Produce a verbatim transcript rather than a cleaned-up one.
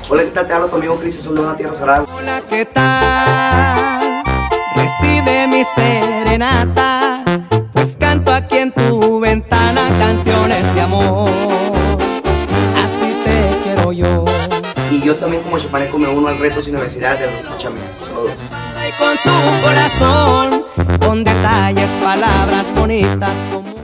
Hola, ¿qué tal? Te hablo tu amigo Chris, soy de una tierra Saragua. Hola, ¿qué tal? Recibe mi serenata, pues canto aquí en tu ventana canciones de amor. Así te quiero yo. Y yo también como chapaneco me uno al reto sin necesidad de los escúchame. Saludos. Y con su corazón, con detalles, palabras bonitas como